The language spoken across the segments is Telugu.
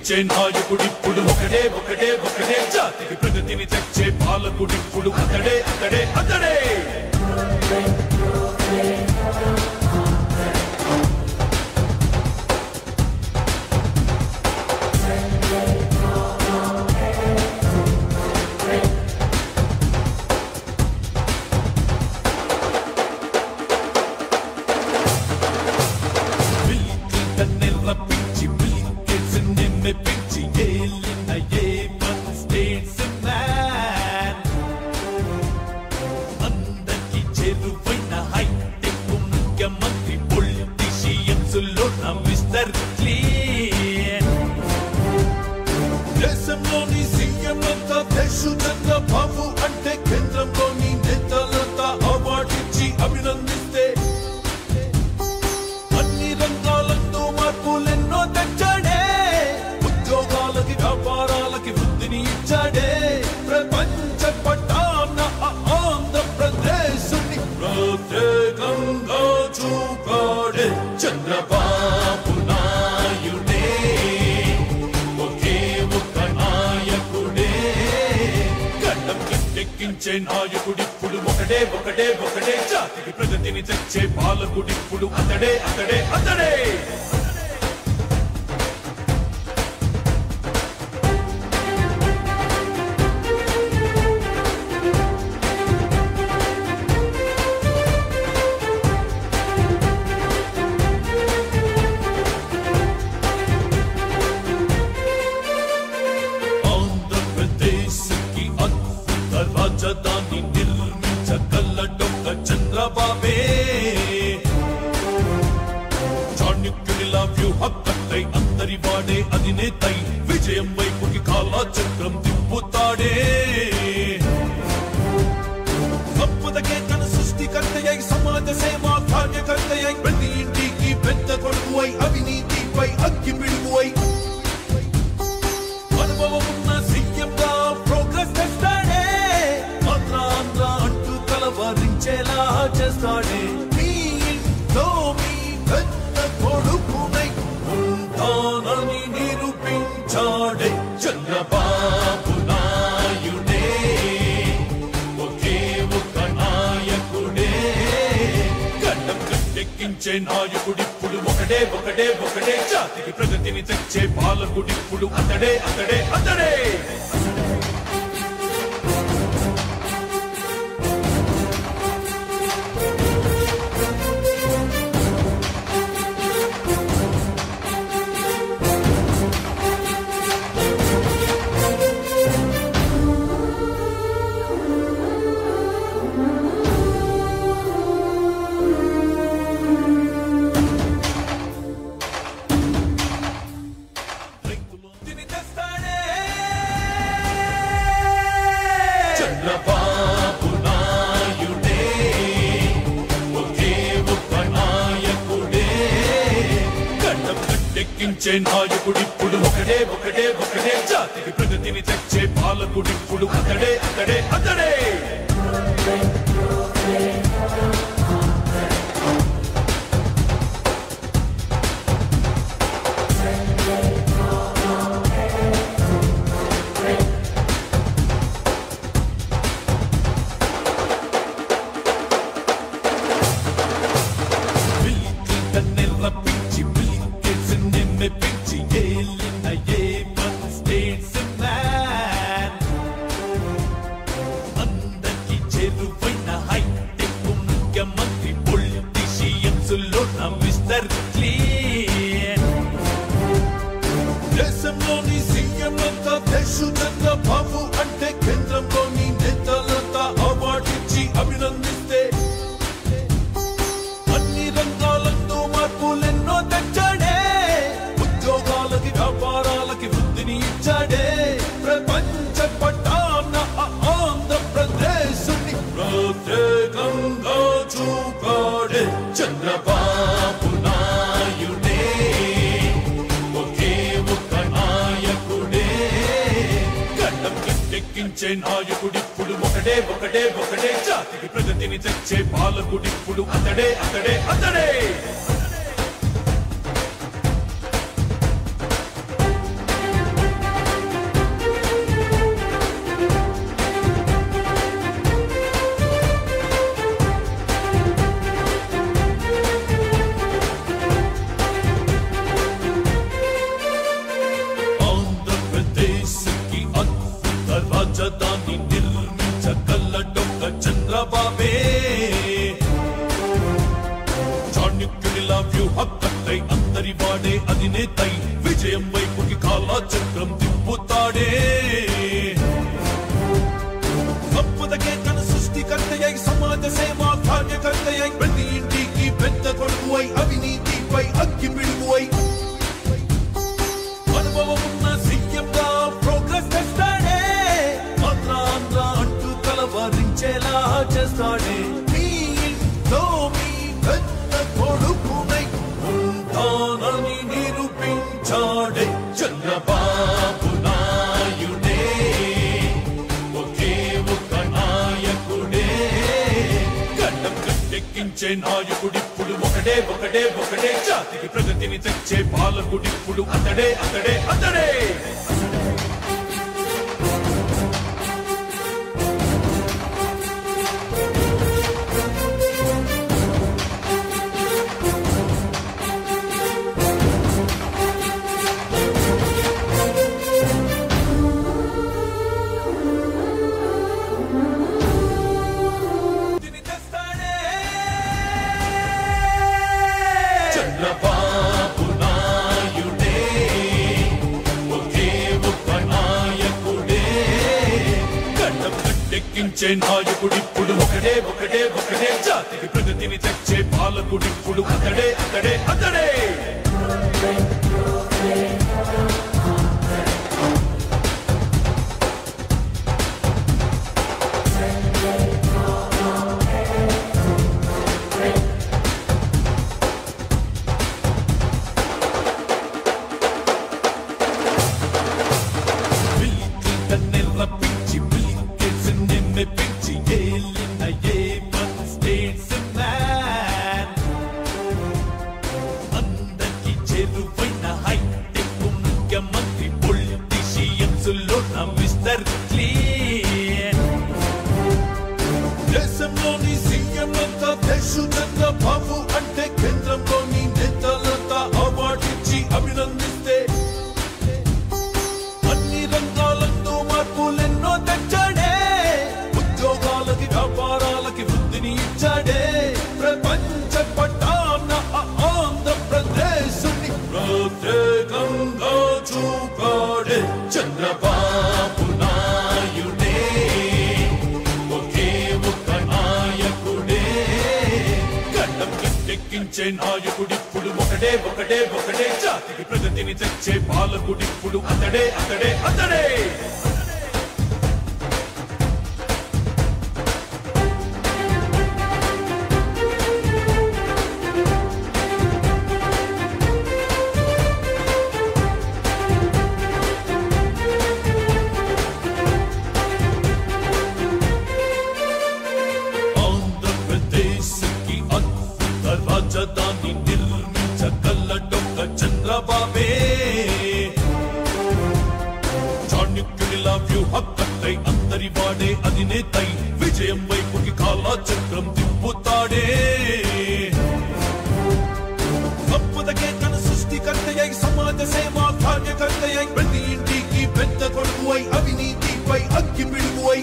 గట్టెక్కించే నాయకుడిప్పుడు ఒకడే ఒకడే ఒకడే జాతికి ప్రగతిని తెచ్చే పాలకుడిప్పుడు అతడే అతడే అతడే దేశంలోని సీఎం అంతా దేశుచంద్ర బాబు అంటే కేంద్రంలోని నేతలంతా అవార్డిచ్చి అభినందిస్తే అన్ని రంగాలలో మార్పులెన్నో తెచ్చాడే ఉద్యోగాలకి వ్యాపారాలకి వృద్ధిని ఇచ్చాడే ప్రపంచ పట్టాన ఆంధ్రప్రదేశ్ ప్రత్యేకంగా చూపాడే చంద్రబాబు నాయుడే ఒకే ఒక్క నాయకుడే గడ్డం గట్టెక్కించే నాయకుడిప్పుడు ఒకడే ఒకడే ఒకడే జాతికి ప్రగతిని తెచ్చే పాలకుడిప్పుడు అతడే అతడే అతడే రాజధాని నిర్మించగలడొక్క చంద్రబాబే చాణక్యునిలా వ్యూహకర్తై అందరి వాడే అధినేతై విజయం వైపుకి కాలచక్రం తిప్పుతాడే సంపదకే తన సృష్టికర్తయై సమాజ సేవా కార్యకర్తయై ప్రతి ఇంటికి పెద్ద కొడుకువై అవినీతిపై అగ్గి పిడుగువై అనుభవం ఉన్న సీఎంగా ప్రోగ్రెస్ తెస్తాడే అంటూ కలవరించేలా చేస్తాడే మీ ఇంట్లో మీ పెద్ద కొడుకునై ఉంటానని నిరూపించాడే చంద్రబాబు నాయుడే ఒకే ఒక్క నాయకుడే గడ్డం గట్టెక్కించే నాయకుడిప్పుడు ఒకడే ఒకడే ఒకడే జాతికి ప్రగతిని తెచ్చే పాలకుడిప్పుడు అతడే అతడే అతడే చంద్రబాబు నాయుడే ఒకే ఒక్క నాయకుడే గడ్డం గట్టెక్కించే నాయకుడిప్పుడు ఒకడే ఒకడే ఒకడే జాతికి ప్రగతిని తెచ్చే పాలకుడిప్పుడు అతడే అతడే అతడే అందరికి చేరువైన హైటెక్ ముఖ్యమంత్రి పొలిటీషియన్స్ లో మిస్టర్ క్లీన్ దేశంలోని సీఎం అంతా దేశుచంద్ర బాబు అంటే కేంద్రంలోని నేతలంతా అవార్డిచ్చి అభినందిస్తే అన్ని రంగాలలో మార్పులెన్నో తెచ్చాడే ఉద్యోగాలకి వ్యాపారాలకి వృద్ధిని ఇచ్చాడే ప్రపంచ పట్టాన ఆంధ్రప్రదేశ్ ప్రత్యేకంగా చూపాడే చంద్రబాబు నాయుడే ఒకే ఒక్క నాయకుడే గడ్డం గట్టెక్కించే నాయకుడిప్పుడు ఒకడే ఒకడే ఒకడే జాతికి ప్రగతిని తెచ్చే పాలకుడిప్పుడు అతడే అతడే అతడే వ్యూహకర్తై అందరి వాడే అధినేతై విజయం వైపుకి కాలచక్రం తిప్పుతాడే సంపదకే తన సృష్టికర్తయై సమాజ సేవా కార్యకర్తయై ప్రతి ఇంటికి పెద్ద కొడుకువై అవినీతిపై అగ్గి పిడుగువై అనుభవం ఉన్న సీఎంగా ప్రోగ్రెస్ తెస్తాడే ఆంధ్ర అంటూ కలవరించేలా చేస్తాడే మీ ఇంట్లో మీ పెద్ద కొడుకునై ఉంటానని నిరూపించాడే చంద్రబాబు నాయుడే ఒకే ఒక నాయకుడే గడ్డం కట్టెక్కించే నాయకుడిప్పుడు ఒకడే జాతికి ప్రగతిని తెచ్చే పాలకుడిప్పుడు అతడే చంద్రబాబు నాయుడే ఒకే ఒక నాయకుడే గడ్డం కట్టెక్కించే నాయకుడిప్పుడు ఒకడే జాతికి ప్రగతిని తెచ్చే పాలకుడిప్పుడు అతడే ముఖ్యమంత్రి పొలిటీషియన్స్ లో మిస్టర్ క్లీన్ దేశంలోని సీఎం అంతా చంద్రబాబు అంటే కేంద్రంలోని నేతలంతా అవార్డిచ్చి అభినందిస్తే అన్ని రంగాలలో మార్పులెన్నో తెచ్చాడే ఉద్యోగాలకి వ్యాపారాలకి వృద్ధిని ఇచ్చాడే ప్రపంచ పట్టాన ఆంధ్రప్రదేశ్ ప్రత్యేకంగా చూపాడే చంద్రబాబు నాయుడే ఒకే ఒక నాయకుడే గడ్డం కట్టెక్కించే నాయకుడిప్పుడు ఒకడే జాతికి ప్రగతిని తెచ్చే పాలకుడిప్పుడు అతడే రాజధాని నిర్మించగలడొక్క చంద్రబాబే చాణక్యుడిలా వ్యూహకర్తై అందరి వాడే అధినేతై విజయం వైపుకి కాలచక్రం తిప్పుతాడే సంపదకే తన సృష్టికర్తయై సమాజ సేవా కార్యకర్తయై ప్రతి ఇంటికి పెద్ద కొడుకువై అవినీతిపై అగ్గి పిడుగువై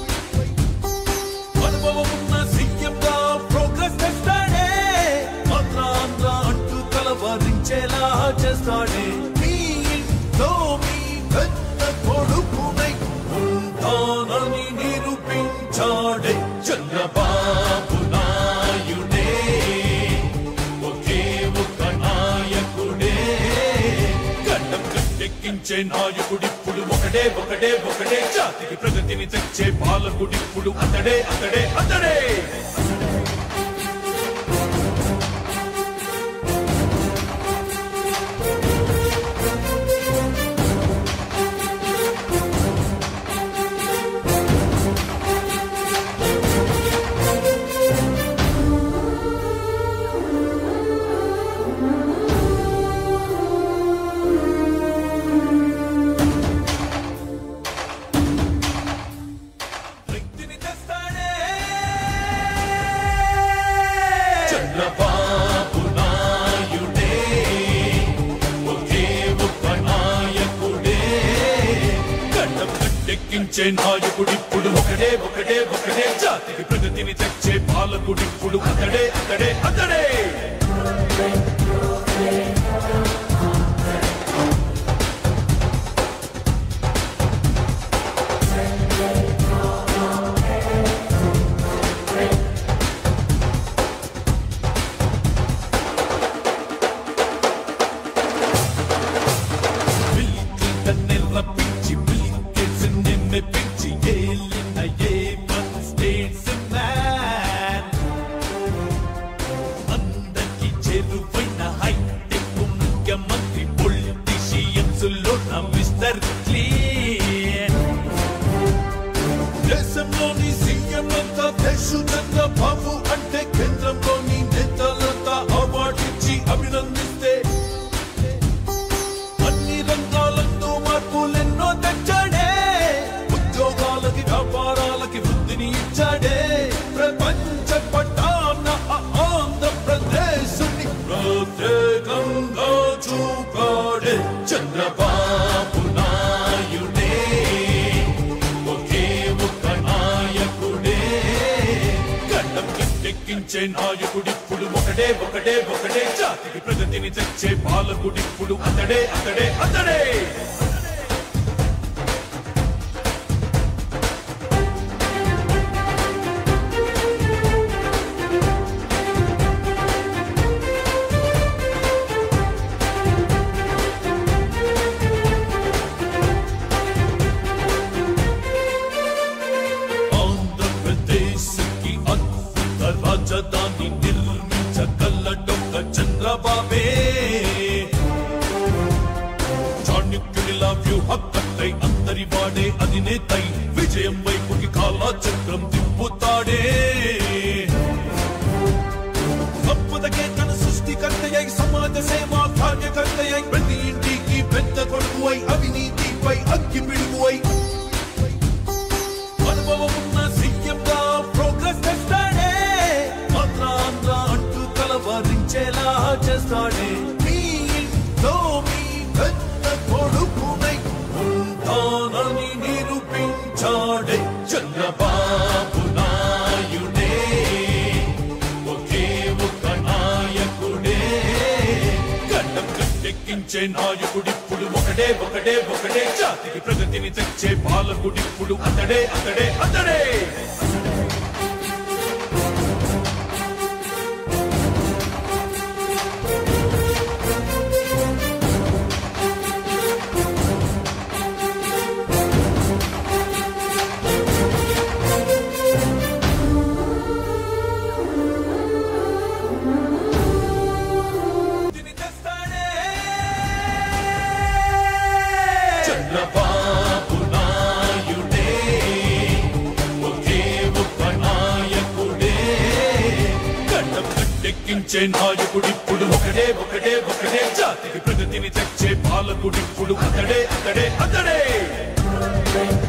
అనుభవం ఉన్న సీఎంగా ప్రోగ్రెస్ తెస్తాడే ఆంధ్ర అంటూ కలవరించేలా చేస్తాడే మీ ఇంట్లో మీ పెద్ద కొడుకునై ఉంటానని నిరూపించాడే చంద్రబాబు నాయుడే ఒకే ఒక నాయకుడే గడ్డం కట్టెక్కించే నాయకుడిప్పుడు ఒకడే జాతికి ప్రగతిని తెచ్చే పాలకుడిప్పుడు అతడే చంద్రబాబు నాయుడే ఒకే ఒక నాయకుడే గడ్డం కట్టెక్కించే నాయకుడిప్పుడు ఒకడే జాతికి ప్రగతిని తెచ్చే పాలకుడిప్పుడు అతడే సులువైన హైటెక్ ముఖ్యమంత్రి పొలిటీషియన్స్ లో నా మిస్టర్ క్లీన్. దేశంలోని సీఎం అంతా దేశు చంద్రబాబు అంటే కేంద్రంలోని నేతలంతా అవార్డిచ్చి అభినందిస్తే అన్ని రంగాలందు మార్పులెన్నో తెచ్చాడే. ఉద్యోగాలకి వ్యాపారాలకి వృద్ధిని ఇచ్చాడే. ప్రపంచ పట్టాన ఆంధ్రప్రదేశ్ ప్రత్యేకంగా చూపాడే చంద్రబాబు నాయుడే. ఒకే ఒక్క నాయకుడే గడ్డం కిట్టెక్కించే నాయకుడిప్పుడు ఒకడే ఒకడే ఒకడే. జాతికి ప్రగతిని తెచ్చే పాలకుడిప్పుడు అతడే అతడే అతడే. రాజధాని నిర్మించగలడొక్క చంద్రబాబే. చాణక్యుడిలా వ్యూహకర్తై అందరి వాడే అధినేతై విజయం వైపుకి కాలచక్రం తిప్పుతాడే. సంపదకే తన సృష్టికర్తయ్యై సమాజ సేవా కార్యకర్తయ్యై ప్రతి ఇంటికి పెద్ద కొడుకువై అవినీతిపై అగ్గి పిడుగువై అనుభవం ఉన్న సీఎంగా ప్రోగ్రెస్ తెస్తాడే. ఆంధ్ర అంటూ కలవరించేలా చేస్తాడే. మీ ఇంట్లో మీ పెద్ద కొడుకునై ఉంటానని నిరూపించాడే చంద్రబాబు నాయుడే. ఒకే ఒక్క నాయకుడే గడ్డం కట్టెక్కించే నాయకుడిప్పుడు ఒకడే ఒకడే ఒకడే. జాతికి ప్రగతిని తెచ్చే పాలకుడిప్పుడు అతడే అతడే అతడే. చంద్రబాబు నాయుడే ఒకే ఒక్క నాయకుడే గడ్డం కట్టెక్కించే నాయకుడిప్పుడు ఒకడే ఒకడే ఒకడే. జాతికి ప్రగతిని తెచ్చే పాలకుడిప్పుడు అతడే అతడే అతడే.